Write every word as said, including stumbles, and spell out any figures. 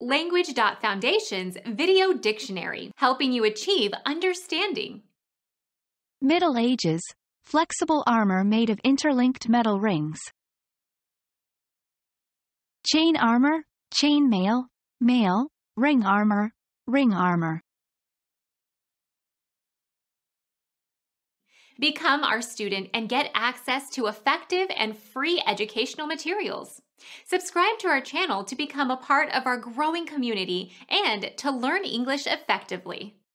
Language.Foundation's Video Dictionary, helping you achieve understanding. Middle Ages, flexible armor made of interlinked metal rings. Chain armor, chain mail, mail, ring armor, ring armor. Become our student and get access to effective and free educational materials. Subscribe to our channel to become a part of our growing community and to learn English effectively.